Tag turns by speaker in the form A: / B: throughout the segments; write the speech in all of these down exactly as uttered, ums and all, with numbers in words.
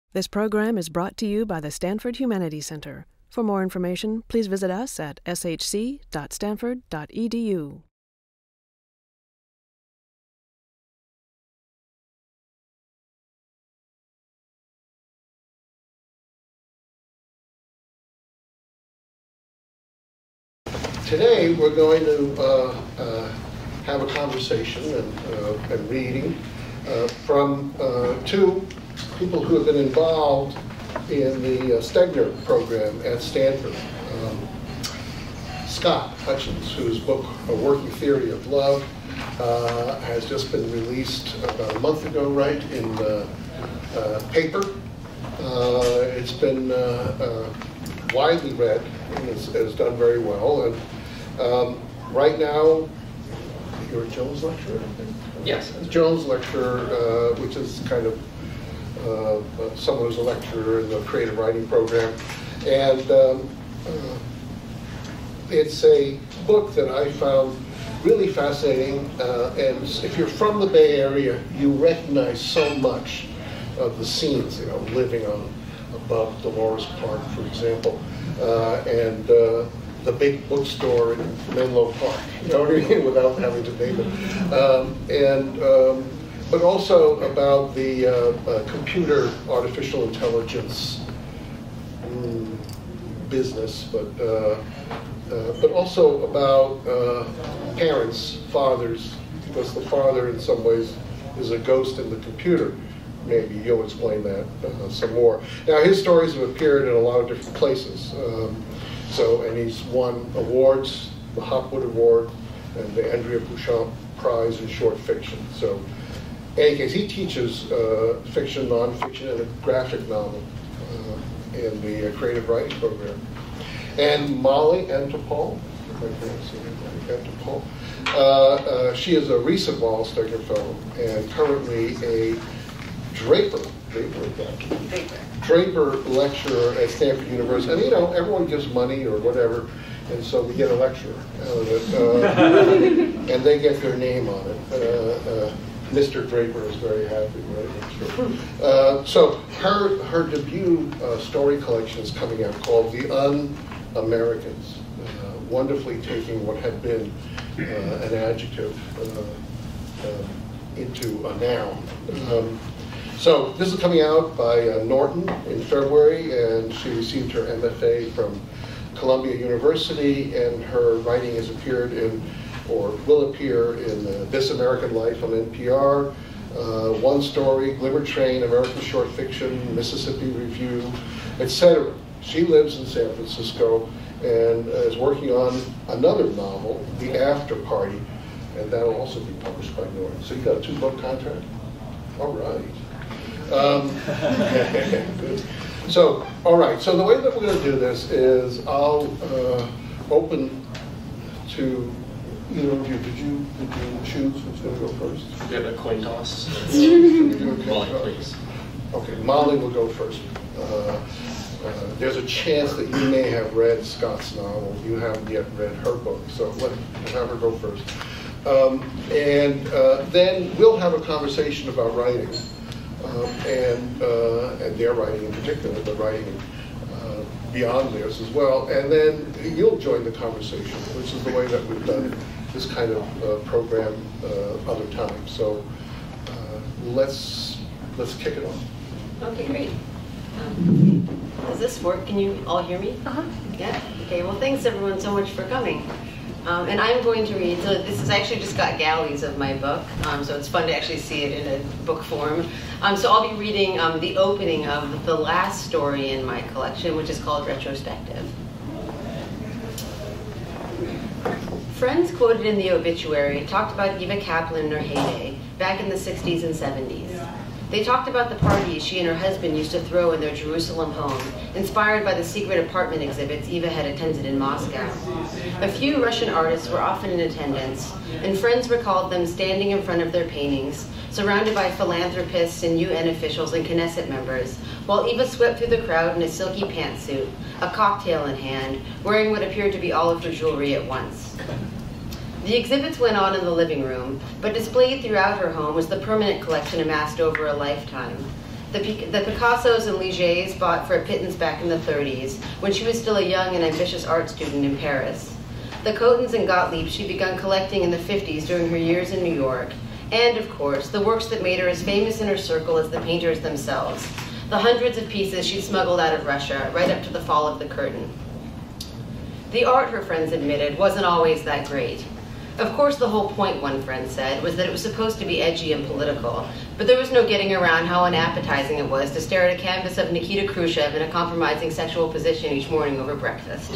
A: This program is brought to you by the Stanford Humanities Center. For more information, please visit us at s h c dot stanford dot e d u.
B: Today we're going to uh, uh, have a conversation and, uh, and reading uh, from uh, two people who have been involved in the uh, Stegner program at Stanford. Um, Scott Hutchins, whose book, A Working Theory of Love, uh, has just been released about a month ago, right, in the uh, paper. Uh, it's been uh, uh, widely read and has, has done very well. And um, right now, you're a Jones lecturer, I think?
C: Yes.
B: Jones lecturer, uh, which is kind of uh, uh, someone who's a lecturer in the creative writing program. And um, uh, it's a book that I found really fascinating. Uh, and if you're from the Bay Area, you recognize so much of the scenes, you know, living on above Dolores Park, for example, uh, and uh, the big bookstore in Menlo Park, you know what I mean, without having to name it. Um, and, um, but also about the uh, uh, computer artificial intelligence mm, business, but, uh, uh, but also about uh, parents, fathers, because the father in some ways is a ghost in the computer. Maybe you'll explain that uh, some more. Now, his stories have appeared in a lot of different places. Um, so, and he's won awards, the Hopwood Award and the Andrea Bouchamp Prize in Short Fiction. So, in any case, he teaches uh, fiction, nonfiction, and a graphic novel uh, in the uh, creative writing program. And Molly Antipol, Antipol, uh, uh, she is a recent Wallace Stegner Fellow and currently a Draper, Draper, Draper, Draper lecturer at Stanford University. And you know, everyone gives money or whatever, and so we get a lecturer out of it, uh, and they get their name on it. Uh, uh, Mister Draper is very happy, right? Sure. Uh, so her her debut uh, story collection is coming out called The Un-Americans, uh, wonderfully taking what had been uh, an adjective uh, uh, into a noun. Um, So this is coming out by uh, Norton in February, and she received her M F A from Columbia University, and her writing has appeared in, or will appear in uh, This American Life on N P R, uh, One Story, Glimmer Train, American Short Fiction, Mississippi Review, et cetera. She lives in San Francisco and uh, is working on another novel, The After Party, and that will also be published by Norton. So you got a two-book contract? All right. Um, good. So, all right. So the way that we're going to do this is I'll uh, open to either of you. Did you did you choose who's going to go first?
C: We have a coin toss.
B: Okay.
C: Molly, please.
B: Okay, Molly will go first. Uh, uh, there's a chance that you may have read Scott's novel. You haven't yet read her book, so let we'll have her go first. Um, and uh, then we'll have a conversation about writing. Um, and, uh, and their writing in particular, but writing uh, beyond theirs as well. And then you'll join the conversation, which is the way that we've done this kind of uh, program uh, other times. So uh, let's let's kick it off.
D: Okay, great. Um, does this work? Can you all hear me?
E: Uh-huh.
D: Yeah. Okay. Well, thanks everyone so much for coming. Um, and I'm going to read, so this is I actually just got galleys of my book, um, so it's fun to actually see it in a book form. Um, so I'll be reading um, the opening of the last story in my collection, which is called Retrospective. Friends quoted in the obituary talked about Eva Kaplan in her heyday, back in the sixties and seventies. They talked about the parties she and her husband used to throw in their Jerusalem home, inspired by the secret apartment exhibits Eva had attended in Moscow. A few Russian artists were often in attendance, and friends recalled them standing in front of their paintings, surrounded by philanthropists and U N officials and Knesset members, while Eva swept through the crowd in a silky pantsuit, a cocktail in hand, wearing what appeared to be all of her jewelry at once. The exhibits went on in the living room, but displayed throughout her home was the permanent collection amassed over a lifetime. The, the Picassos and Ligets bought for a pittance back in the thirties, when she was still a young and ambitious art student in Paris. The Cotens and Gottlieb she'd begun collecting in the fifties during her years in New York, and, of course, the works that made her as famous in her circle as the painters themselves, the hundreds of pieces she'd smuggled out of Russia right up to the fall of the curtain. The art, her friends admitted, wasn't always that great. Of course, the whole point, one friend said, was that it was supposed to be edgy and political, but there was no getting around how unappetizing it was to stare at a canvas of Nikita Khrushchev in a compromising sexual position each morning over breakfast.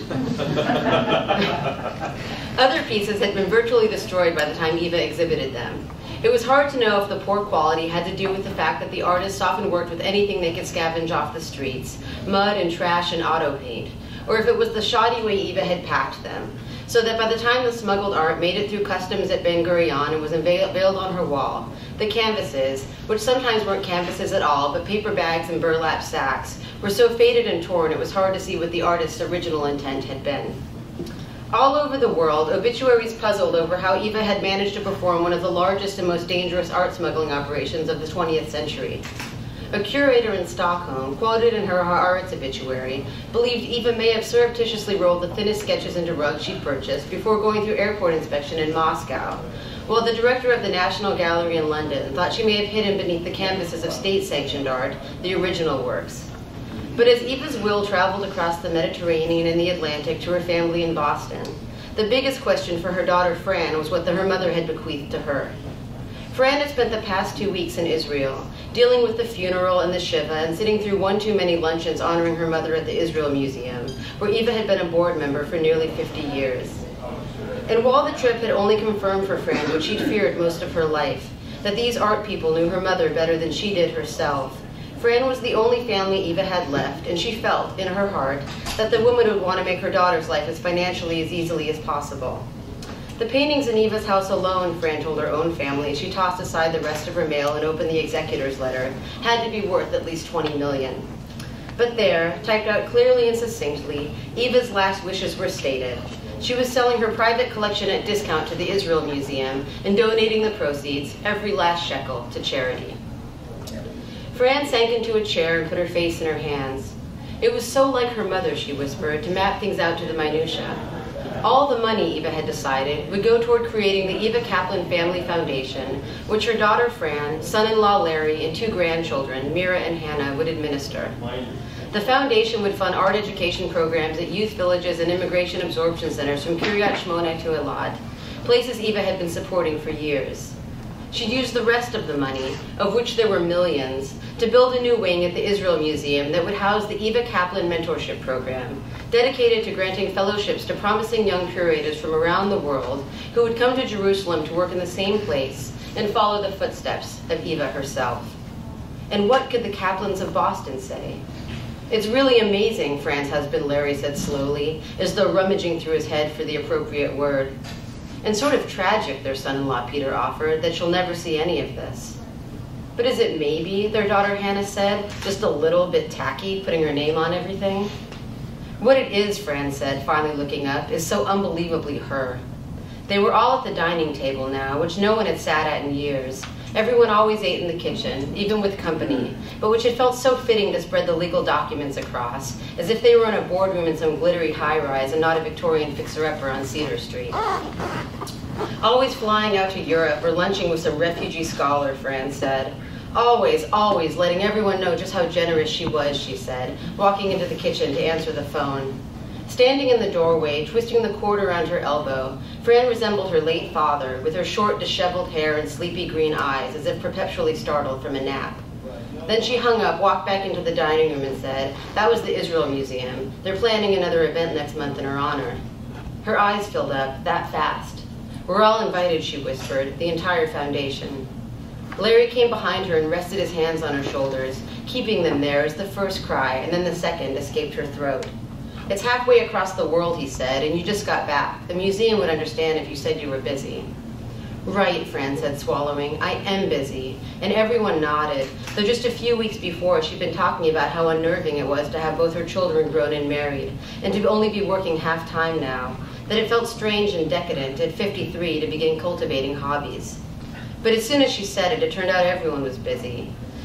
D: Other pieces had been virtually destroyed by the time Eva exhibited them. It was hard to know if the poor quality had to do with the fact that the artists often worked with anything they could scavenge off the streets, mud and trash and auto paint, or if it was the shoddy way Eva had packed them, so that by the time the smuggled art made it through customs at Ben Gurion and was unveiled on her wall, the canvases, which sometimes weren't canvases at all, but paper bags and burlap sacks, were so faded and torn it was hard to see what the artist's original intent had been. All over the world, obituaries puzzled over how Eva had managed to perform one of the largest and most dangerous art smuggling operations of the twentieth century. A curator in Stockholm, quoted in her arts obituary, believed Eva may have surreptitiously rolled the thinnest sketches into rugs she'd purchased before going through airport inspection in Moscow, while the director of the National Gallery in London thought she may have hidden beneath the canvases of state-sanctioned art the original works. But as Eva's will traveled across the Mediterranean and the Atlantic to her family in Boston, the biggest question for her daughter Fran was what the, her mother had bequeathed to her. Fran had spent the past two weeks in Israel, dealing with the funeral and the Shiva and sitting through one too many luncheons honoring her mother at the Israel Museum, where Eva had been a board member for nearly fifty years. And while the trip had only confirmed for Fran what she'd feared most of her life, that these art people knew her mother better than she did herself, Fran was the only family Eva had left, and she felt, in her heart, that the woman would want to make her daughter's life as financially as easily as possible. The paintings in Eva's house alone, Fran told her own family as she tossed aside the rest of her mail and opened the executor's letter, had to be worth at least twenty million dollars. But there, typed out clearly and succinctly, Eva's last wishes were stated. She was selling her private collection at discount to the Israel Museum and donating the proceeds, every last shekel, to charity. Fran sank into a chair and put her face in her hands. It was so like her mother, she whispered, to map things out to the minutiae. All the money, Eva had decided, would go toward creating the Eva Kaplan Family Foundation, which her daughter Fran, son-in-law Larry, and two grandchildren, Mira and Hannah, would administer. The foundation would fund art education programs at youth villages and immigration absorption centers from Kiryat Shmona to Elad, places Eva had been supporting for years. She'd use the rest of the money, of which there were millions, to build a new wing at the Israel Museum that would house the Eva Kaplan Mentorship Program, dedicated to granting fellowships to promising young curators from around the world who would come to Jerusalem to work in the same place and follow the footsteps of Eva herself. And what could the Kaplans of Boston say? It's really amazing, Fran's husband Larry said slowly, as though rummaging through his head for the appropriate word. And sort of tragic, their son-in-law Peter offered, that she'll never see any of this. But is it maybe, their daughter Hannah said, just a little bit tacky, putting her name on everything? What it is, Fran said, finally looking up, is so unbelievably her. They were all at the dining table now, which no one had sat at in years. Everyone always ate in the kitchen, even with company, but which had felt so fitting to spread the legal documents across, as if they were in a boardroom in some glittery high-rise and not a Victorian fixer-upper on Cedar Street. Always flying out to Europe or lunching with some refugee scholar, Fran said. Always, always letting everyone know just how generous she was, she said, walking into the kitchen to answer the phone. Standing in the doorway, twisting the cord around her elbow, Fran resembled her late father, with her short, disheveled hair and sleepy green eyes, as if perpetually startled from a nap. Then she hung up, walked back into the dining room and said, that was the Israel Museum. They're planning another event next month in her honor. Her eyes filled up, that fast. We're all invited, she whispered, the entire foundation. Larry came behind her and rested his hands on her shoulders, keeping them there as the first cry, and then the second escaped her throat. It's halfway across the world, he said, and you just got back. The museum would understand if you said you were busy. Right, Fran said, swallowing. I am busy. And everyone nodded, though just a few weeks before she'd been talking about how unnerving it was to have both her children grown and married, and to only be working half-time now, that it felt strange and decadent at fifty-three to begin cultivating hobbies. But as soon as she said it, it turned out everyone was busy.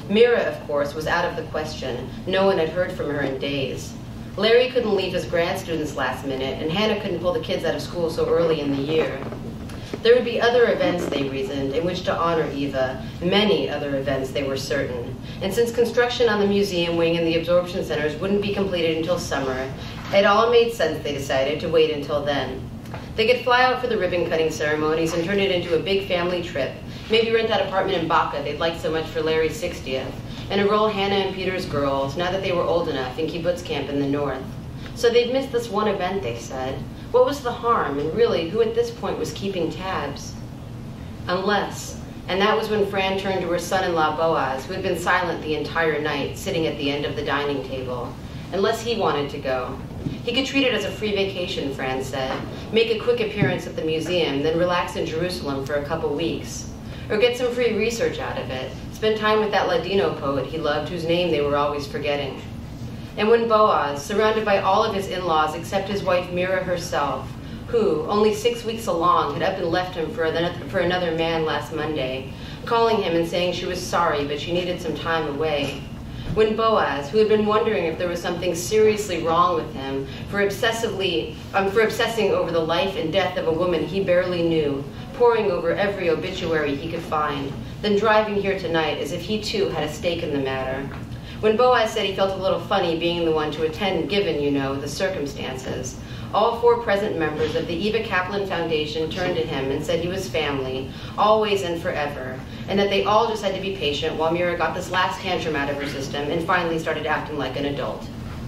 D: Mira, of course, was out of the question. No one had heard from her in days. Larry couldn't leave his grad students last minute, and Hannah couldn't pull the kids out of school so early in the year. There would be other events, they reasoned, in which to honor Eva, many other events, they were certain. And since construction on the museum wing and the absorption centers wouldn't be completed until summer, it all made sense, they decided, to wait until then. They could fly out for the ribbon-cutting ceremonies and turn it into a big family trip, maybe rent that apartment in Baca they'd liked so much for Larry's sixtieth, and enroll Hannah and Peter's girls, now that they were old enough, in kibbutz camp in the north. So they'd missed this one event, they said. What was the harm, and really, who at this point was keeping tabs? Unless, and that was when Fran turned to her son-in-law Boaz, who had been silent the entire night, sitting at the end of the dining table. Unless he wanted to go. He could treat it as a free vacation, Fran said, make a quick appearance at the museum, then relax in Jerusalem for a couple weeks. Or get some free research out of it, spend time with that Ladino poet he loved, whose name they were always forgetting. And when Boaz, surrounded by all of his in-laws except his wife Mira herself, who, only six weeks along, had up and left him for another, for another man last Monday, calling him and saying she was sorry but she needed some time away. When Boaz, who had been wondering if there was something seriously wrong with him for obsessively, um, for obsessing over the life and death of a woman he barely knew, poring over every obituary he could find, then driving here tonight as if he too had a stake in the matter. When Boaz said he felt a little funny being the one to attend, given, you know, the circumstances, all four present members of the Eva Kaplan Foundation turned to him and said he was family, always and forever, and that they all just had to be patient while Mira got this last tantrum out of her system and finally started acting like an adult.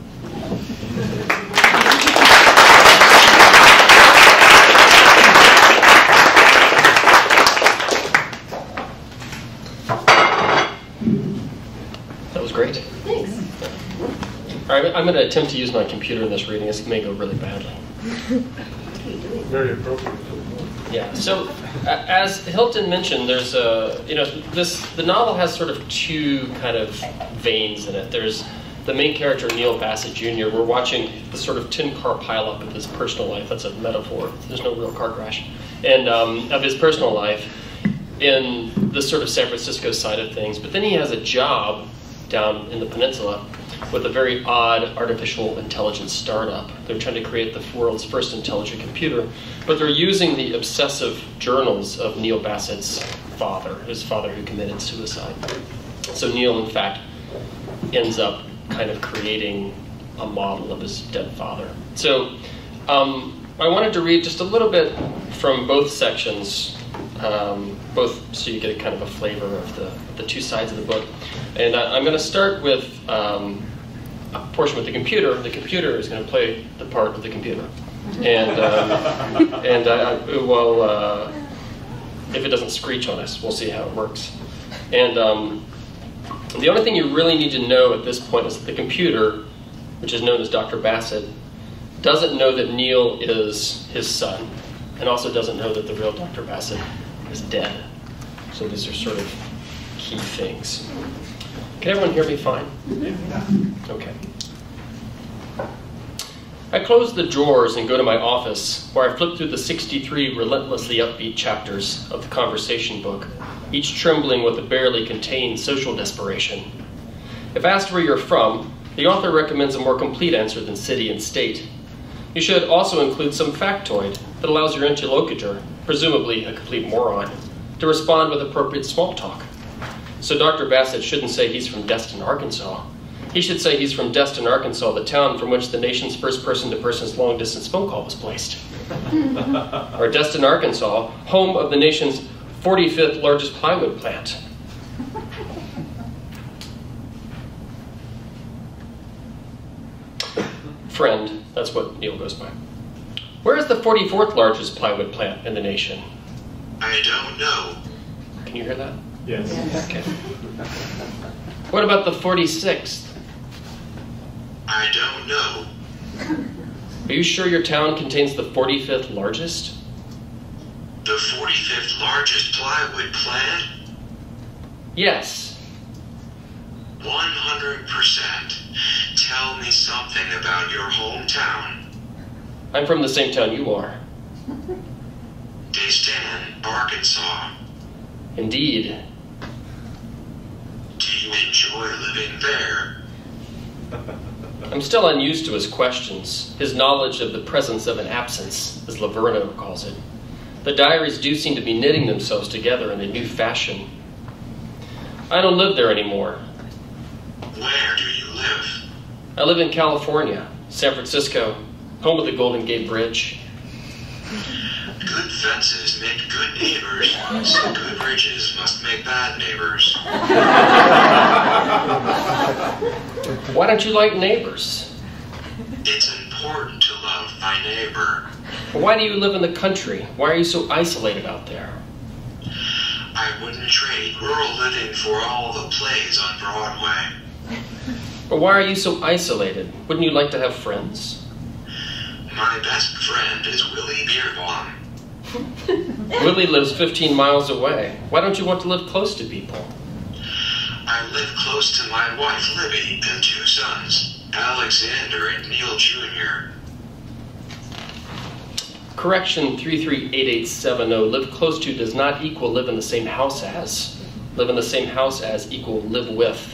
C: That was great.
D: Thanks.
C: All right, I'm going to attempt to use my computer in this reading. This may go really badly.
B: Very appropriate.
C: Yeah. So, uh, as Hilton mentioned, there's a you know this the novel has sort of two kind of veins in it. There's the main character Neil Bassett Junior We're watching the sort of tin car pileup of his personal life. That's a metaphor. There's no real car crash, and um, of his personal life in the sort of San Francisco side of things. But then he has a job down in the peninsula with a very odd artificial intelligence startup. They're trying to create the world's first intelligent computer, but they're using the obsessive journals of Neil Bassett's father, his father who committed suicide. So Neil, in fact, ends up kind of creating a model of his dead father. So um, I wanted to read just a little bit from both sections, um, both so you get a kind of a flavor of the, the two sides of the book. And I, I'm going to start with um, a portion with the computer. The computer is going to play the part of the computer. And, um, and I, I, well, uh, if it doesn't screech on us, we'll see how it works. And um, the only thing you really need to know at this point is that the computer, which is known as Doctor Bassett, doesn't know that Neil is his son, and also doesn't know that the real Doctor Bassett is dead. So these are sort of key things. Can everyone hear me fine? Yeah. Okay. I close the drawers and go to my office, where I flip through the sixty-three relentlessly upbeat chapters of the conversation book, each trembling with a barely contained social desperation. If asked where you're from, the author recommends a more complete answer than city and state. You should also include some factoid that allows your interlocutor, presumably a complete moron, to respond with appropriate small talk. So Doctor Bassett shouldn't say he's from Destin, Arkansas. He should say he's from Destin, Arkansas, the town from which the nation's first person-to-person's long-distance phone call was placed. Or Destin, Arkansas, home of the nation's forty-fifth largest plywood plant. Friend, that's what Neil goes by. Where is the forty-fourth largest plywood plant in the nation?
E: I don't know.
C: Can you hear that?
B: Yes.
C: Okay. What about the forty-sixth?
E: I don't know.
C: Are you sure your town contains the forty-fifth largest?
E: The forty-fifth largest plywood plant?
C: Yes.
E: one hundred percent. Tell me something about your hometown.
C: I'm from the same town you are.
E: Destin, Arkansas.
C: Indeed.
E: Do you enjoy living there.
C: I'm still unused to his questions, his knowledge of the presence of an absence, as Laverno calls it. The diaries do seem to be knitting themselves together in a new fashion. I don't live there anymore.
E: Where do you live?
C: I live in California, San Francisco, home of the Golden Gate Bridge.
E: Good fences make good neighbors, so good bridges must make bad neighbors.
C: Why don't you like neighbors?
E: It's important to love thy neighbor.
C: Why do you live in the country? Why are you so isolated out there?
E: I wouldn't trade rural living for all the plays on Broadway.
C: But why are you so isolated? Wouldn't you like to have friends?
E: My best friend is Willie Beerbaum.
C: Willie lives fifteen miles away. Why don't you want to live close to people?
E: I live close to my wife Libby and two sons, Alexander and Neil Junior
C: Correction three three eight eight seven zero, live close to does not equal live in the same house as. Live in the same house as equal live with.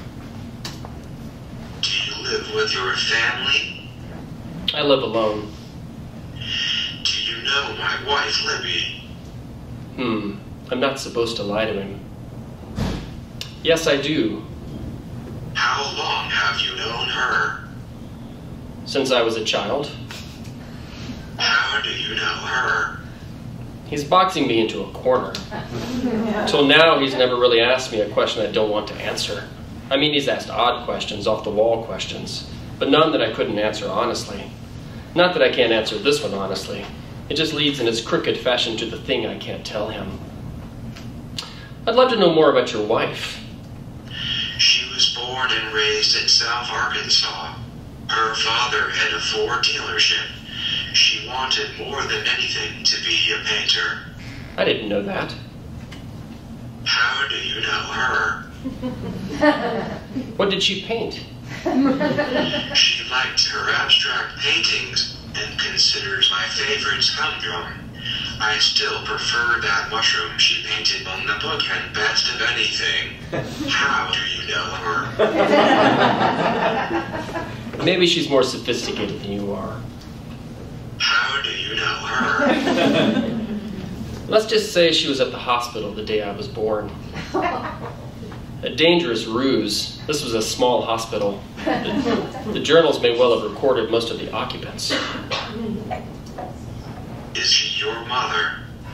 E: Do you live with your family?
C: I live alone.
E: Do you know my wife Libby?
C: Hmm, I'm not supposed to lie to him. Yes, I do.
E: How long have you known her?
C: Since I was a child.
E: How do you know her?
C: He's boxing me into a corner. Till now, he's never really asked me a question I don't want to answer. I mean, he's asked odd questions, off-the-wall questions, but none that I couldn't answer honestly. Not that I can't answer this one honestly. It just leads in its crooked fashion to the thing I can't tell him. I'd love to know more about your wife.
E: She was born and raised in South Arkansas. Her father had a Ford dealership. She wanted more than anything to be a painter.
C: I didn't know that.
E: How do you know her?
C: What did she paint?
E: She liked her abstract paintings and considers my favorites humdrum. I still prefer that mushroom she painted on the bookend best of anything. How do you know her?
C: Maybe she's more sophisticated than you are.
E: How do you know her?
C: Let's just say she was at the hospital the day I was born. A dangerous ruse. This was a small hospital. The, the journals may well have recorded most of the occupants.
E: Is she your mother?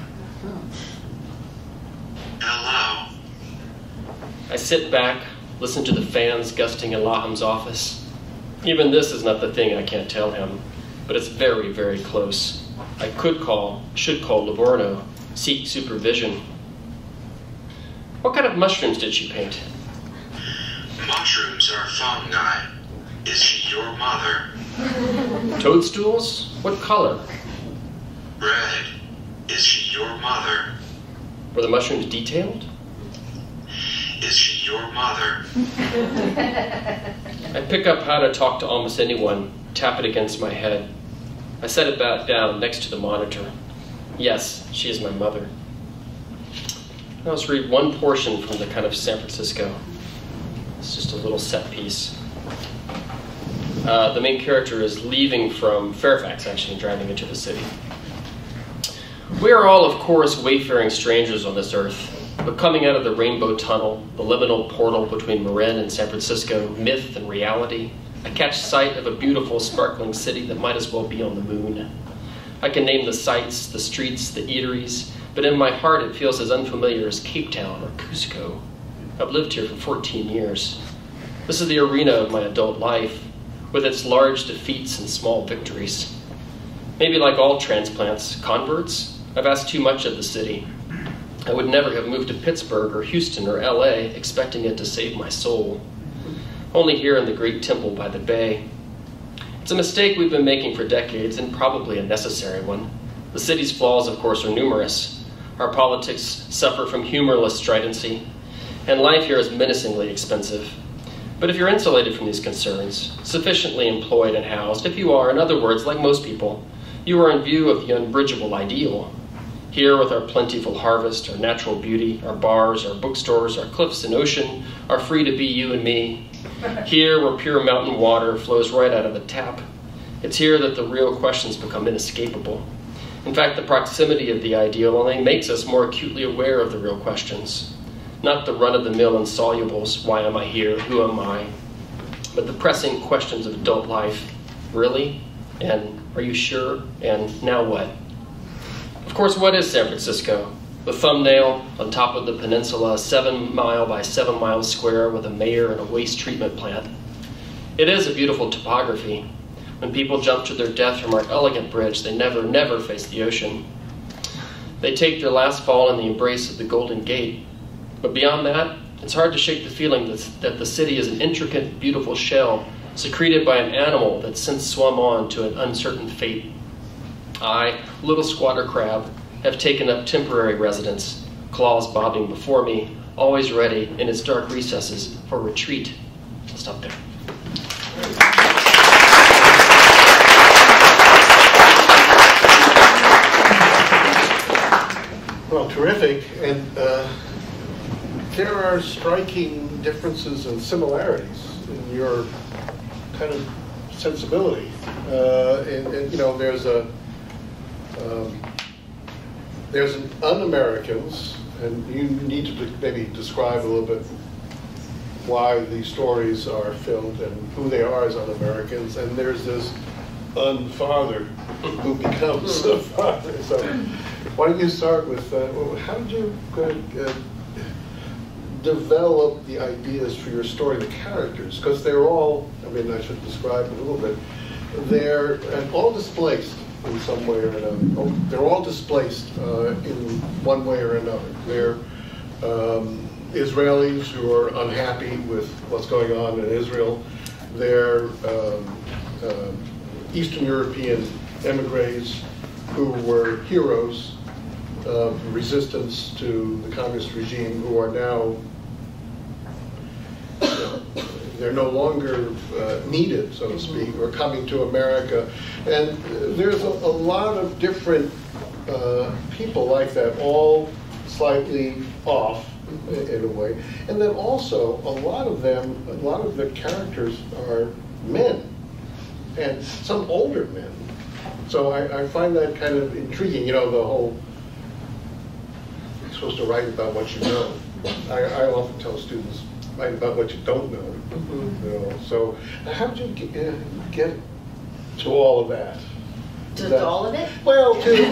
E: Hello?
C: I sit back, listen to the fans gusting in Laham's office. Even this is not the thing I can't tell him, but it's very, very close. I could call, should call Livorno, seek supervision. What kind of mushrooms did she paint?
E: Mushrooms are fungi. Is she your mother?
C: Toadstools? What color?
E: Red. Is she your mother?
C: Were the mushrooms detailed?
E: Is she your mother?
C: I pick up how to talk to almost anyone, tap it against my head. I set it back down next to the monitor. Yes, she is my mother. Now let's read one portion from the kind of San Francisco. It's just a little set piece. Uh, the main character is leaving from Fairfax, actually, driving into the city. We are all, of course, wayfaring strangers on this earth, but coming out of the Rainbow Tunnel, the liminal portal between Marin and San Francisco, myth and reality, I catch sight of a beautiful, sparkling city that might as well be on the moon. I can name the sights, the streets, the eateries, but in my heart it feels as unfamiliar as Cape Town or Cusco. I've lived here for fourteen years. This is the arena of my adult life, with its large defeats and small victories. Maybe like all transplants, converts, I've asked too much of the city. I would never have moved to Pittsburgh or Houston or L A expecting it to save my soul. Only here in the great temple by the bay. It's a mistake we've been making for decades, and probably a necessary one. The city's flaws, of course, are numerous. Our politics suffer from humorless stridency, and life here is menacingly expensive. But if you're insulated from these concerns, sufficiently employed and housed, if you are, in other words, like most people, you are in view of the unbridgeable ideal. Here with our plentiful harvest, our natural beauty, our bars, our bookstores, our cliffs and ocean are free to be you and me. Here where pure mountain water flows right out of the tap. It's here that the real questions become inescapable. In fact, the proximity of the ideal only makes us more acutely aware of the real questions. Not the run-of-the-mill insolubles, why am I here, who am I, but the pressing questions of adult life. Really? And are you sure? And now what? Of course, what is San Francisco? The thumbnail on top of the peninsula, seven mile by seven miles square with a mayor and a waste treatment plant. It is a beautiful topography. When people jump to their death from our elegant bridge, they never, never face the ocean. They take their last fall in the embrace of the Golden Gate. But beyond that, it's hard to shake the feeling that, that the city is an intricate, beautiful shell secreted by an animal that's since swum on to an uncertain fate. I, little squatter crab, have taken up temporary residence, claws bobbing before me, always ready in its dark recesses for retreat. I'll stop there.
B: Well, terrific. And uh, there are striking differences and similarities in your kind of sensibility. Uh, and, and, you know, there's a um, there's an un-Americans, and you need to maybe describe a little bit why these stories are filmed and who they are as un-Americans. And there's this un-father who becomes a father. So why don't you start with uh, how did you uh, develop the ideas for your story, the characters? Because they're all, I mean, I should describe a little bit, they're uh, all displaced in some way or another. Oh, they're all displaced uh, in one way or another. They're um, Israelis who are unhappy with what's going on in Israel. They're um, uh, Eastern European emigres who were heroes of resistance to the communist regime, who are now, you know, they're no longer uh, needed, so to speak, or coming to America. And there's a, a lot of different uh, people like that, all slightly off in a way. And then also, a lot of them, a lot of the characters are men, and some older men. So I, I find that kind of intriguing, you know, the whole, you're supposed to write about what you know. I, I often tell students, write about what you don't know. Mm-hmm. You know? So how did you get, uh, get to all of that?
D: To
B: that,
D: all of it?
B: Well, to, to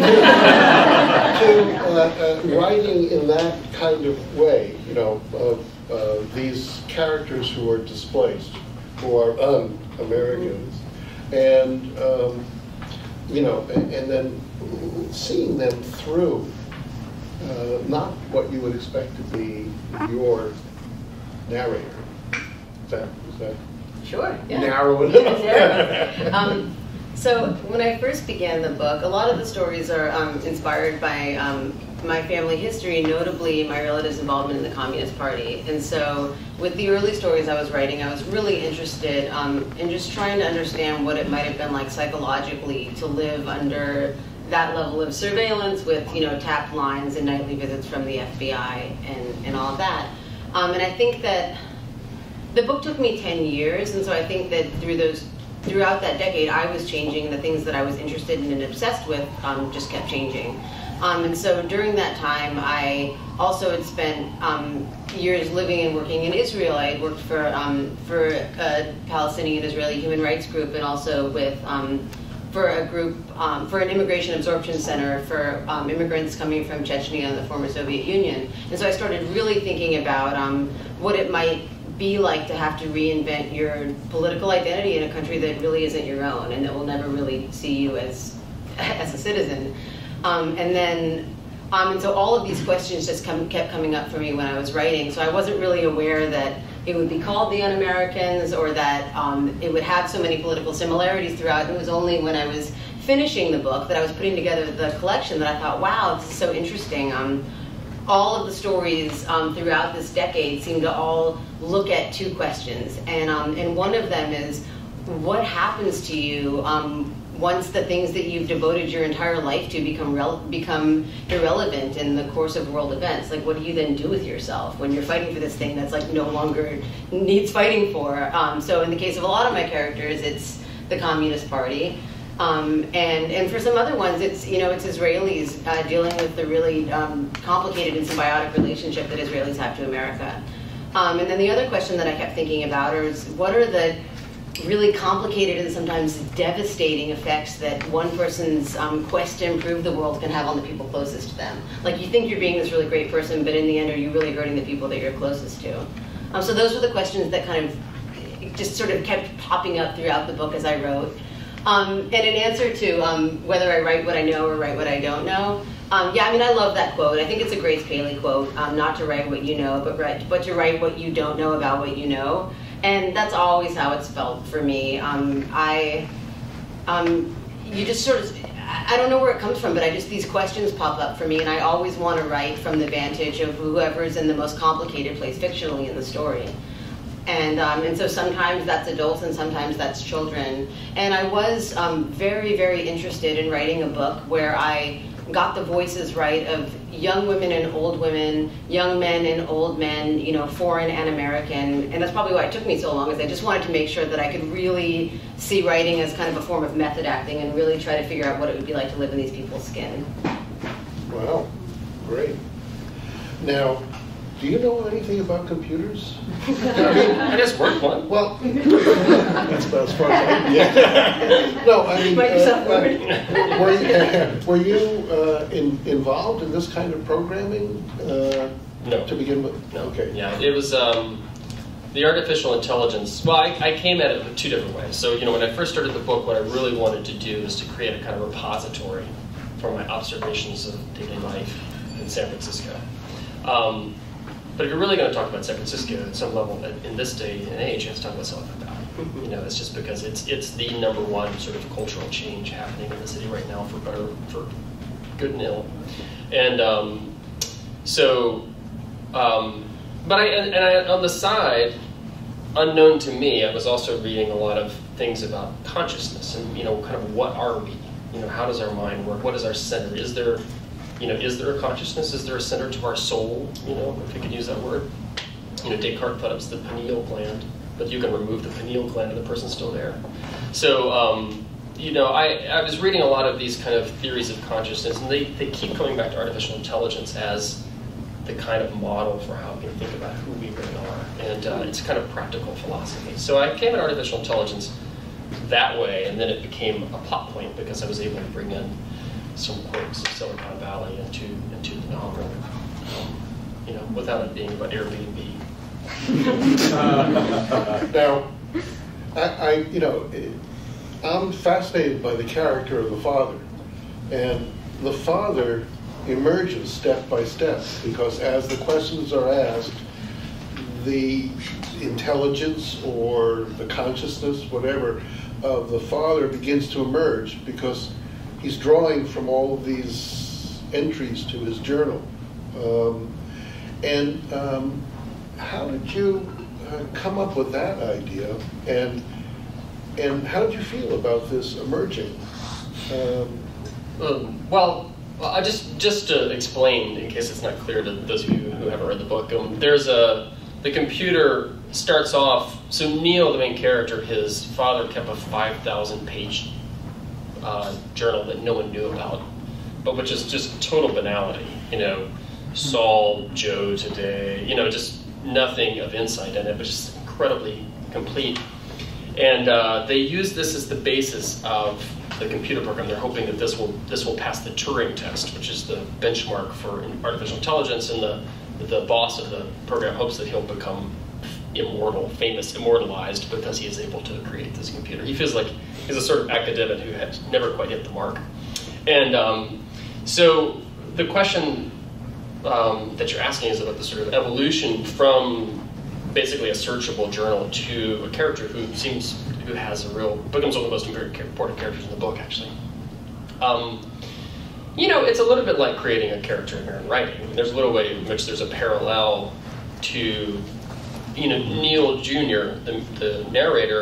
B: uh, uh, writing in that kind of way, you know, of uh, these characters who are displaced, who are un-Americans, mm-hmm. and um, you know, and, and then seeing them through, uh, not what you would expect to be your narrator. Is that, is that
D: sure, yeah.
B: narrow enough?
D: Yeah. um, so when I first began the book, a lot of the stories are um, inspired by um, my family history, notably my relatives' involvement in the Communist Party. And so with the early stories I was writing, I was really interested um, in just trying to understand what it might have been like psychologically to live under that level of surveillance with, you know, tapped lines and nightly visits from the F B I and, and all of that. Um, and I think that the book took me ten years, and so I think that through those, throughout that decade, I was changing. The things that I was interested in and obsessed with um, just kept changing. Um, and so during that time, I also had spent um, years living and working in Israel. I had worked for um, for a Palestinian Israeli human rights group, and also with um, for a group um, for an immigration absorption center for um, immigrants coming from Chechnya and the former Soviet Union. And so I started really thinking about um, what it might be like to have to reinvent your political identity in a country that really isn't your own and that will never really see you as as a citizen. Um, and then, um, and so all of these questions just come, kept coming up for me when I was writing. So I wasn't really aware that it would be called The Un-Americans, or that um, it would have so many political similarities throughout. It was only when I was finishing the book, that I was putting together the collection, that I thought, wow, this is so interesting. Um, all of the stories um, throughout this decade seem to all look at two questions. And, um, and one of them is, what happens to you um, once the things that you've devoted your entire life to become rel become irrelevant in the course of world events? Like, what do you then do with yourself when you're fighting for this thing that's like no longer needs fighting for? Um, so in the case of a lot of my characters, it's the Communist Party. Um, and, and for some other ones, it's, you know, it's Israelis uh, dealing with the really um, complicated and symbiotic relationship that Israelis have to America. Um, and then the other question that I kept thinking about is, what are the really complicated and sometimes devastating effects that one person's um, quest to improve the world can have on the people closest to them? Like, you think you're being this really great person, but in the end, are you really hurting the people that you're closest to? Um, so those were the questions that kind of just sort of kept popping up throughout the book as I wrote. Um, and in answer to um, whether I write what I know or write what I don't know, um, yeah, I mean, I love that quote. I think it's a Grace Paley quote, um, not to write what you know, but, write, but to write what you don't know about what you know. And that's always how it's felt for me. Um, I, um, you just sort of, I don't know where it comes from, but I just, these questions pop up for me, and I always want to write from the vantage of whoever's in the most complicated place fictionally in the story. And, um, and so sometimes that's adults and sometimes that's children. And I was um, very, very interested in writing a book where I got the voices right of young women and old women, young men and old men, you know, foreign and American. And that's probably why it took me so long, is I just wanted to make sure that I could really see writing as kind of a form of method acting and really try to figure out what it would be like to live in these people's skin.
B: Wow, great. Now, do you know anything about computers?
C: I just worked one.
B: Well, that's about as far as I can. Yeah. No, I mean,
D: Microsoft
B: uh,
D: Word.
B: were you, were you uh, in, involved in this kind of programming uh,
C: no.
B: to begin with?
C: No.
B: Okay.
C: Yeah, it was um, the artificial intelligence. Well, I, I came at it in two different ways. So, you know, when I first started the book, what I really wanted to do is to create a kind of repository for my observations of daily life in San Francisco. Um, But if you're really going to talk about San Francisco at some level in this day and age, you have to talk about Silicon Valley. You know, it's just because it's it's the number one sort of cultural change happening in the city right now, for better, for good and ill. And um, so, um, but I and, and I, on the side, unknown to me, I was also reading a lot of things about consciousness and, you know, kind of what are we? You know, how does our mind work? What is our center? Is there You know, is there a consciousness? Is there a center to our soul? You know, if we could use that word. You know, Descartes thought it was the pineal gland, but you can remove the pineal gland and the person's still there. So, um, you know, I, I was reading a lot of these kind of theories of consciousness, and they, they keep coming back to artificial intelligence as the kind of model for how we can think about who we really are. And uh, it's kind of practical philosophy. So I came at artificial intelligence that way, and then it became a plot point because I was able to bring in some quirks of Silicon Valley into into the novel, um, you know, without it being about Airbnb.
B: uh, now, I, I, you know, I'm fascinated by the character of the father, and the father emerges step by step because as the questions are asked, the intelligence or the consciousness, whatever, of the father begins to emerge because he's drawing from all of these entries to his journal. Um, and um, how did you uh, come up with that idea? And and how did you feel about this emerging? Um,
C: um, well, I just just to explain, in case it's not clear to those of you who haven't read the book, um, there's a the computer starts off. So Neil, the main character, his father kept a five thousand page Uh, journal that no one knew about, but which is just total banality. You know, Saul, Joe today, you know, just nothing of insight in it, but just incredibly complete. And uh, they use this as the basis of the computer program. They're hoping that this will this will pass the Turing test, which is the benchmark for artificial intelligence, and the the boss of the program hopes that he'll become immortal, famous, immortalized, because he is able to create this computer. He feels like he's a sort of academic who has never quite hit the mark. And um, so the question um, that you're asking is about the sort of evolution from basically a searchable journal to a character who seems, who has a real, becomes one of the most important characters in the book, actually. Um, you know, it's a little bit like creating a character in your own writing. I mean, there's a little way in which there's a parallel to, you know, Neil Junior, the, the narrator,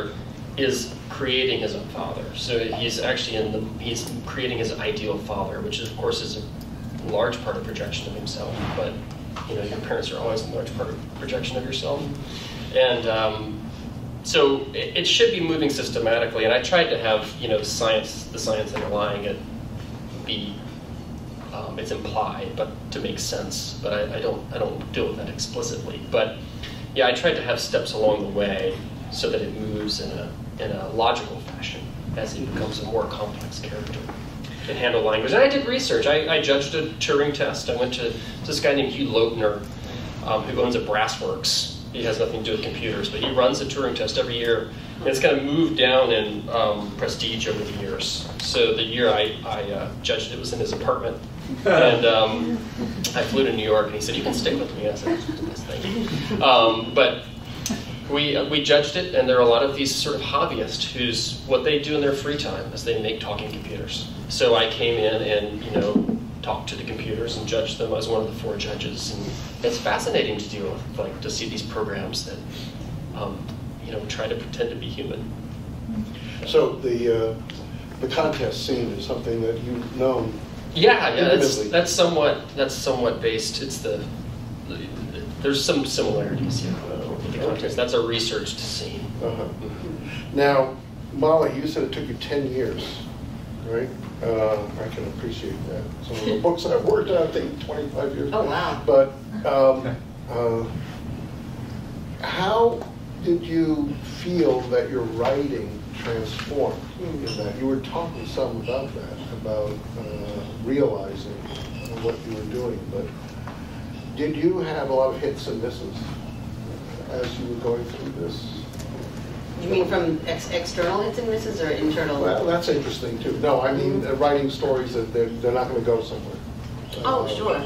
C: is creating his own father. So he's actually in the, he's creating his ideal father, which is, of course is a large part of projection of himself, but you know, your parents are always a large part of projection of yourself. And um, so it, it should be moving systematically, and I tried to have, you know, science, the science underlying it be, um, it's implied, but to make sense, but I, I don't I don't deal with that explicitly. But yeah, I tried to have steps along the way so that it moves in a in a logical fashion as he becomes a more complex character. Can handle language. And I did research. I, I judged a Turing test. I went to, to this guy named Hugh Loebner, um, who owns a Brassworks. He has nothing to do with computers, but he runs a Turing test every year. And it's kind of moved down in um, prestige over the years. So the year I, I uh, judged it was in his apartment. And um, I flew to New York, and he said, "You can stick with me." I said, "Yes, thank you." Um, but We, uh, we judged it, and there are a lot of these sort of hobbyists whose what they do in their free time is they make talking computers. So I came in and, you know, talked to the computers and judged them. I was one of the four judges, and it's fascinating to deal with, like, to see these programs that, um, you know, try to pretend to be human.
B: So the uh, the contest scene is something that you've known.
C: Yeah, yeah, that's
B: intimately.
C: that's somewhat that's somewhat based. It's the, the, the there's some similarities here. Context. That's a researched scene.
B: Uh-huh. Now, Molly, you said it took you ten years, right? Uh, I can appreciate that. Some of the books I've worked on take twenty-five years.
D: Oh, wow.
B: But um, uh, how did you feel that your writing transformed in that? You were talking some about that, about uh, realizing what you were doing, but did you have a lot of hits and misses as you were going through this?
D: You mean from ex external hits and misses or internal?
B: Well, that's interesting too. No, I mean uh, writing stories that they're, they're not going to go somewhere.
D: Oh,
B: Uh,
D: sure.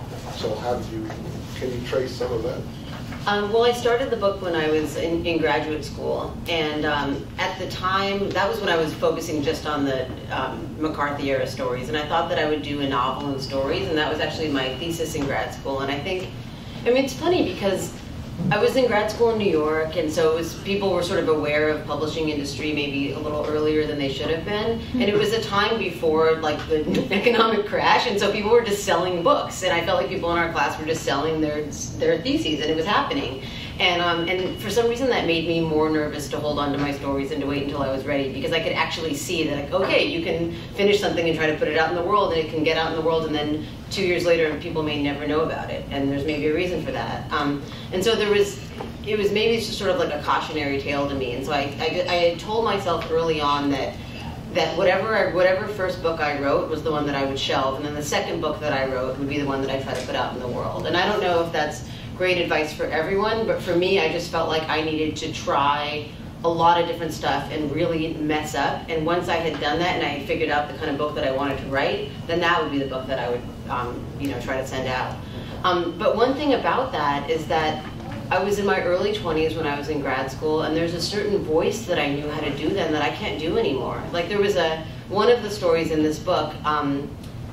B: So how did you, can you trace some of that?
D: Um, well, I started the book when I was in, in graduate school, and um, at the time, that was when I was focusing just on the um, McCarthy-era stories, and I thought that I would do a novel and stories, and that was actually my thesis in grad school. And I think, I mean, it's funny because I was in grad school in New York, and so it was, people were sort of aware of publishing industry maybe a little earlier than they should have been. And it was a time before like the economic crash, and so people were just selling books. And I felt like people in our class were just selling their their theses, and it was happening. And um, and for some reason that made me more nervous to hold on to my stories and to wait until I was ready, because I could actually see that, like, okay, you can finish something and try to put it out in the world, and it can get out in the world, and then two years later people may never know about it, and there's maybe a reason for that. Um, and so there was, it was maybe just sort of like a cautionary tale to me. And so I, I, I had told myself early on that that whatever I, whatever first book I wrote was the one that I would shelve, and then the second book that I wrote would be the one that I try to put out in the world. And I don't know if that's great advice for everyone, but for me, I just felt like I needed to try a lot of different stuff and really mess up. And once I had done that and I had figured out the kind of book that I wanted to write, then that would be the book that I would, um, you know, try to send out. Um, but one thing about that is that I was in my early twenties when I was in grad school, and there's a certain voice that I knew how to do then that I can't do anymore. Like there was a, one of the stories in this book um,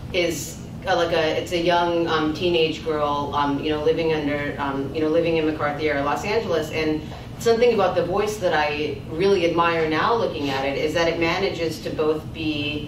D: is Uh, like a, it's a young um, teenage girl, um, you know, living under, um, you know, living in McCarthy era Los Angeles, and something about the voice that I really admire now looking at it is that it manages to both be,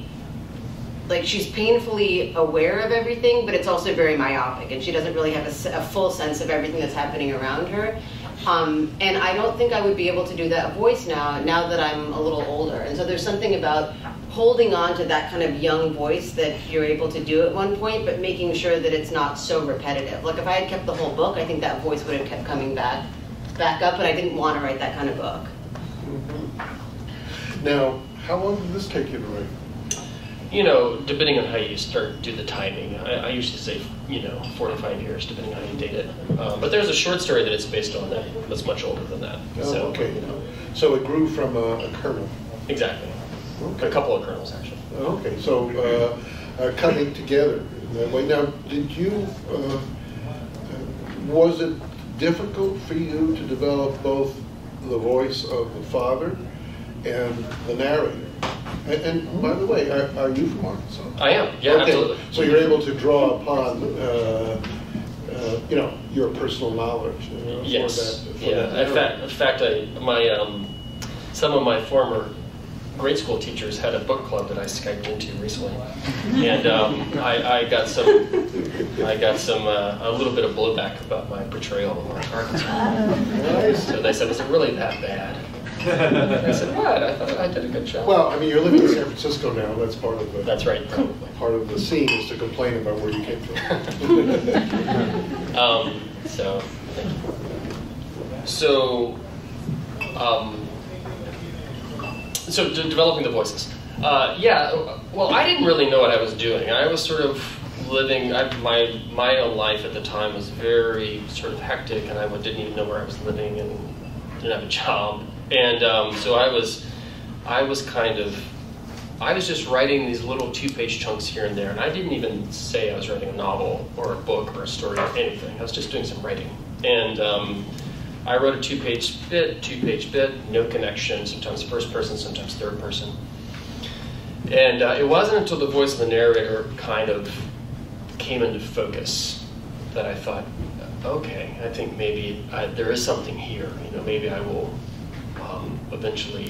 D: like, she's painfully aware of everything, but it's also very myopic, and she doesn't really have a, a full sense of everything that's happening around her. Um, and I don't think I would be able to do that voice now, now that I'm a little older. And so there's something about holding on to that kind of young voice that you're able to do at one point, but making sure that it's not so repetitive. Like if I had kept the whole book, I think that voice would have kept coming back, back up, and I didn't want to write that kind of book.
B: Mm-hmm. Now, how long did this take you to write?
C: You know, depending on how you start, do the timing. I, I usually say, you know, four to five years, depending on how you date it. Um, but there's a short story that it's based on that that's much older than that.
B: Oh,
C: so,
B: okay.
C: You know.
B: So it grew from a, a kernel.
C: Exactly.
B: Okay.
C: A couple of kernels, actually.
B: Okay, so uh, uh, coming together in that way. Now, did you, uh, was it difficult for you to develop both the voice of the father and the narrator? And, and by the way, are, are you from Arkansas?
C: I am, yeah,
B: okay.
C: absolutely.
B: So you're able to draw upon, uh, uh, you know, your personal knowledge. You know,
C: yes.
B: For that, for
C: yeah.
B: that
C: in fact, in fact, I, my um, some of my former grade school teachers had a book club that I Skyped into recently, and um, I, I got some, I got some, uh, a little bit of blowback about my portrayal of Mark Arkansas. So they said, "Is it really that bad?" I said, "What? I thought I did a good job."
B: Well, I mean, you're living in San Francisco now. That's part of the.
C: That's right. Probably.
B: Part of the scene is to complain about where you came from.
C: um, so, thank you. So, um, so de developing the voices. Uh, yeah. Well, I didn't really know what I was doing. I was sort of living. I, my my own life at the time was very sort of hectic, and I didn't even know where I was living, and didn't have a job. And um, so I was, I was kind of, I was just writing these little two-page chunks here and there, and I didn't even say I was writing a novel or a book or a story or anything. I was just doing some writing. And um, I wrote a two-page bit, two-page bit, no connection, sometimes first person, sometimes third person. And uh, it wasn't until the voice of the narrator kind of came into focus that I thought, okay, I think maybe I, there is something here. You know, maybe I will um, eventually,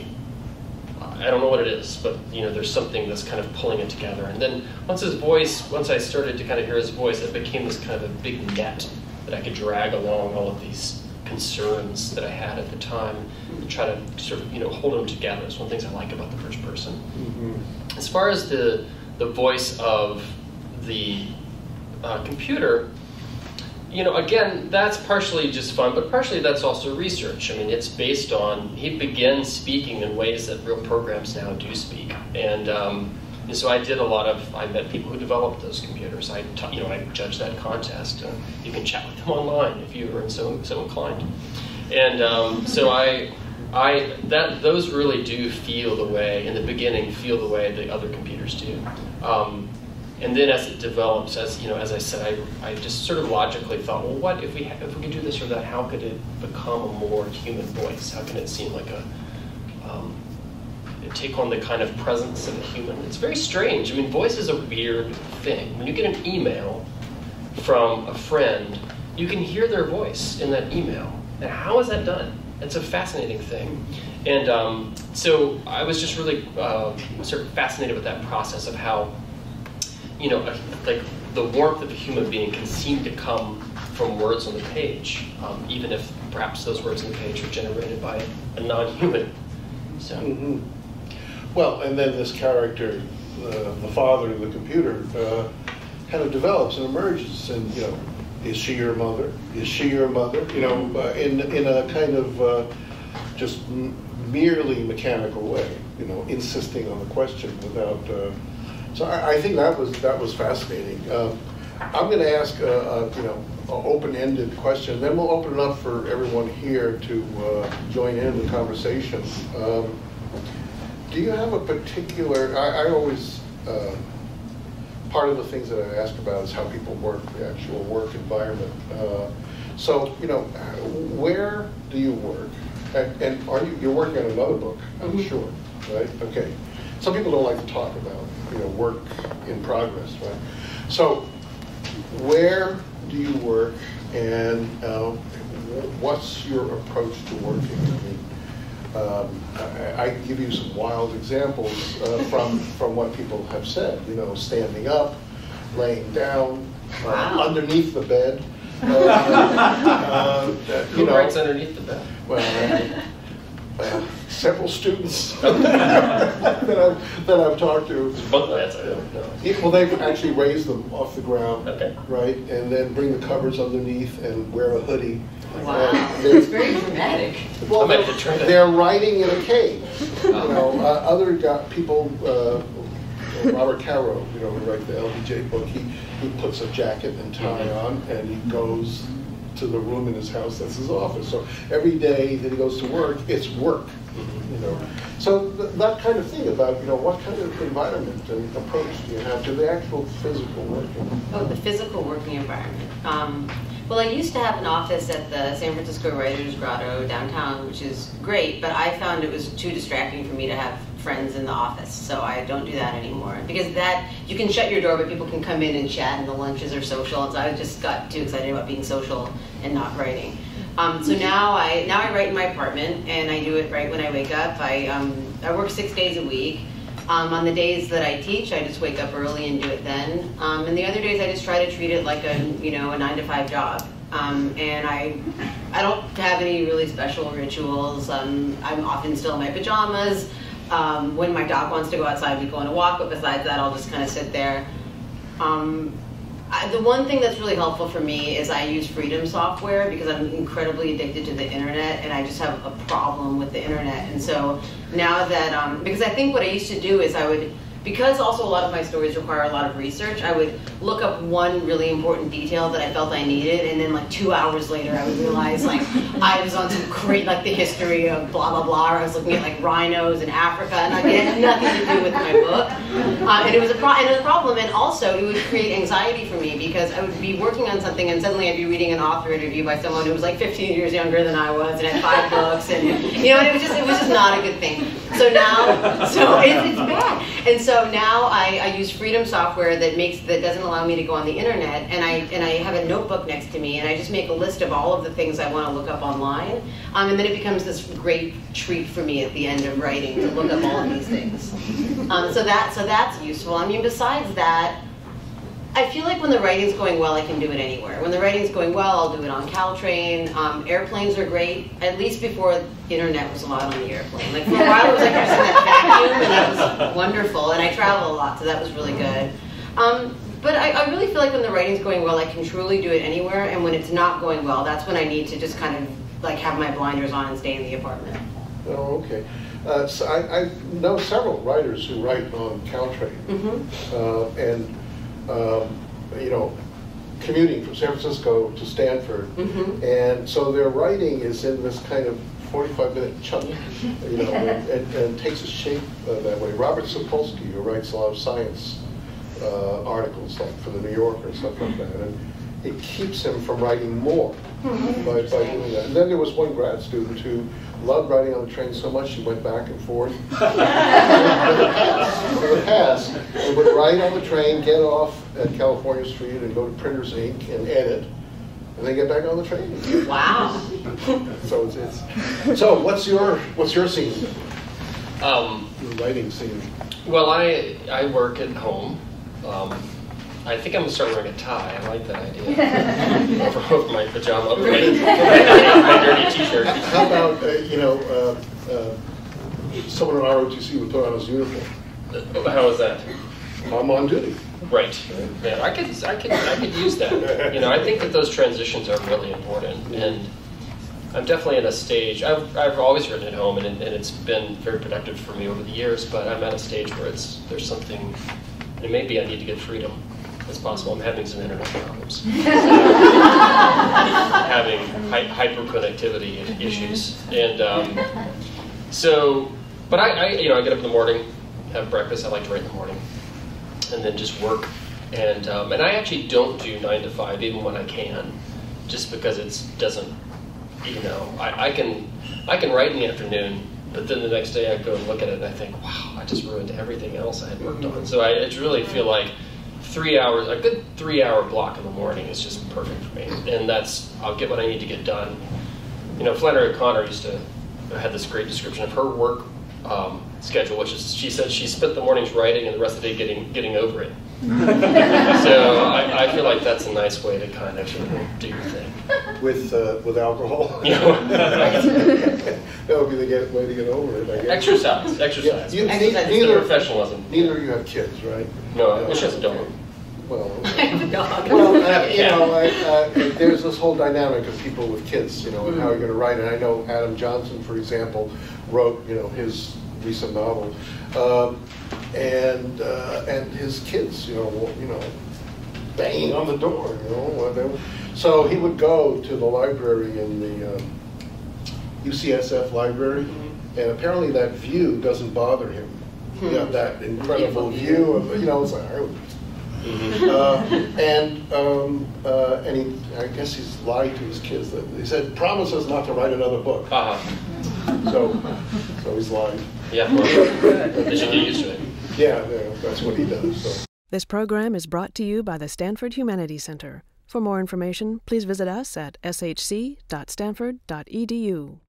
C: I don't know what it is, but you know, there's something that's kind of pulling it together. And then once his voice, once I started to kind of hear his voice, it became this kind of a big net that I could drag along all of these concerns that I had at the time and try to sort of, you know, hold them together. It's one of the things I like about the first person. Mm-hmm. As far as the, the voice of the uh, computer, you know, again, that's partially just fun, but partially that's also research. I mean, it's based on, he begins speaking in ways that real programs now do speak. And, um, and so I did a lot of, I met people who developed those computers. I, you know, I judged that contest. Uh, you can chat with them online if you are so, so inclined. And um, so I, I, that, those really do feel the way, in the beginning, feel the way the other computers do. Um, And then as it develops, as you know, as I said, I, I just sort of logically thought, well, what if we ha if we could do this or that? How could it become a more human voice? How can it seem like a um, take on the kind of presence of a human? It's very strange. I mean, voice is a weird thing. When you get an email from a friend, you can hear their voice in that email. And how is that done? It's a fascinating thing. And um, so I was just really uh, sort of fascinated with that process of how, you know, like the warmth of a human being can seem to come from words on the page, um, even if perhaps those words on the page are generated by a non-human. So,
B: mm-hmm. Well, and then this character, uh, the father of the computer, uh, kind of develops and emerges. And you know, is she your mother? Is she your mother? You know, uh, in in a kind of uh, just m merely mechanical way. You know, insisting on the question without. Uh, So I, I think that was that was fascinating. Um, I'm going to ask a, a you know an open-ended question, then we'll open it up for everyone here to uh, join in the conversation. Um, do you have a particular? I, I always uh, part of the things that I ask about is how people work, the actual work environment. Uh, so you know, where do you work? And, and are you you're working on another book? I'm mm-hmm. sure, right? Okay. Some people don't like to talk about, you know, work in progress, right? So, where do you work, and uh, what's your approach to working? I mean, um, I, I can give you some wild examples uh, from from what people have said. You know, standing up, laying down, uh,
D: wow.
B: underneath the bed. Uh, uh,
C: Who
B: you know,
C: writes underneath the bed?
B: Well. Uh, Uh, several students that, I've, that I've talked to.
C: Bunk beds, I don't know.
B: Yeah, well, they've actually raised them off the ground,
C: okay.
B: right, and then bring the covers underneath and wear a hoodie.
D: Wow, it's very dramatic.
B: Well, they're, they're writing in a cave. You know, uh, other got people. Uh, Robert Caro, you know, who wrote the L B J book. He he puts a jacket and tie on, and he goes to the room in his house that's his office. So every day that he goes to work, it's work, you know. So th that kind of thing about, you know, what kind of environment and approach do you have to the actual physical working?
D: Oh, the physical working environment. Um, well, I used to have an office at the San Francisco Writers Grotto downtown, which is great, but I found it was too distracting for me to have friends in the office, so I don't do that anymore. Because that, you can shut your door, but people can come in and chat, and the lunches are social, and so I just got too excited about being social and not writing. Um, so now I now I write in my apartment, and I do it right when I wake up. I um, I work six days a week. Um, on the days that I teach, I just wake up early and do it then. Um, and the other days, I just try to treat it like a you know a nine to five job. Um, and I I don't have any really special rituals. Um, I'm often still in my pajamas. Um, when my dog wants to go outside, we go on a walk. But besides that, I'll just kind of sit there. Um, I, the one thing that's really helpful for me is I use Freedom software because I'm incredibly addicted to the internet, and I just have a problem with the internet. And so now that, um, because I think what I used to do is I would, because also a lot of my stories require a lot of research, I would look up one really important detail that I felt I needed, and then like two hours later I would realize like I was on some great, like the history of blah blah blah, or I was looking at like rhinos in Africa, and I had nothing to do with my book. Uh, and it was a pro and it was a problem, and also it would create anxiety for me because I would be working on something and suddenly I'd be reading an author interview by someone who was like fifteen years younger than I was and had five books, and you know, and it was just it was just not a good thing. So now, so it, it's bad, and so now I, I use Freedom software that makes that doesn't allow me to go on the internet, and I and I have a notebook next to me, and I just make a list of all of the things I want to look up online, um, and then it becomes this great treat for me at the end of writing to look up all of these things. Um, so that so that's useful. I mean, besides that, I feel like when the writing's going well, I can do it anywhere. When the writing's going well, I'll do it on Caltrain. Um, airplanes are great, at least before internet was allowed on the airplane. Like for a while, it was like I was in that vacuum, and that was wonderful. And I travel a lot, so that was really good. Um, but I, I really feel like when the writing's going well, I can truly do it anywhere. And when it's not going well, that's when I need to just kind of like have my blinders on and stay in the apartment.
B: Oh, okay. Uh, so I, I know several writers who write on Caltrain,
D: Mm-hmm.
B: uh, and um, you know, commuting from San Francisco to Stanford,
D: Mm-hmm.
B: and so their writing is in this kind of forty-five minute chunk, you know, and, and, and takes a shape uh, that way. Robert Sapolsky, who writes a lot of science uh, articles, like for the New Yorker and stuff like that, and it keeps him from writing more
D: Mm-hmm.
B: by, by doing that. And then there was one grad student who loved riding on the train so much she went back and forth for the past, and would ride on the train, get off at California Street and go to Printers Incorporated and edit, and then get back on the train.
D: Wow.
B: So it's, it's so what's your what's your scene?
C: Um,
B: Your writing scene.
C: well, I I work at home. Um, I think I'm gonna start wearing a tie. I like that idea. over, over my pajama, over my, over my, my dirty T-shirt.
B: How about uh, you know uh, uh, someone in R O T C would put on his uniform?
C: Uh, How is that?
B: I'm on duty.
C: Right. Yeah, I could, I could, I could use that. You know, I think that those transitions are really important, and I'm definitely in a stage. I've, I've always written at home, and, and it's been very productive for me over the years. But I'm at a stage where it's there's something, and maybe I need to get freedom. It's possible. I'm having some internet problems. Having hy hyperconnectivity issues, and um, so, but I, I, you know, I get up in the morning, have breakfast. I like to write in the morning, and then just work. And um, and I actually don't do nine to five even when I can, just because it doesn't, you know, I, I can I can write in the afternoon, but then the next day I go and look at it and I think, wow, I just ruined everything else I had worked on. So I it's really feel like three hours, a good three hour block in the morning is just perfect for me. And that's, I'll get what I need to get done. You know, Flannery O'Connor used to, had this great description of her work um, schedule, which is, she said she spent the mornings writing and the rest of the day getting, getting over it. So I, I feel like that's a nice way to kind of do your thing.
B: With uh, with alcohol?
C: You know?
B: That would be the get, way to get over it, I guess.
C: Exercise, exercise.
B: Yeah, you,
C: It's the
B: neither,
C: professionalism.
B: neither of you have kids, right?
C: No, which has a dog.
B: Well,
D: I have a dog.
B: well uh, you know, I, uh, there's this whole dynamic of people with kids, you know, and how you're going to write. And I know Adam Johnson, for example, wrote, you know, his recent novel, um, and uh, and his kids, you know, you know, banging on the door, you know, whatever. So he would go to the library in the um, U C S F library, and apparently that view doesn't bother him. You know, that incredible view of, you know, it's like, I would. Mm-hmm. uh, and um, uh, and he, I guess he's lied to his kids. That he said, "Promise us not to write another book."
C: Uh-huh.
B: So, so he's lied.
C: Yeah, well, they should get used to it.
B: Yeah, yeah, that's what he does. So.
A: This program is brought to you by the Stanford Humanities Center. For more information, please visit us at s h c dot stanford dot e d u.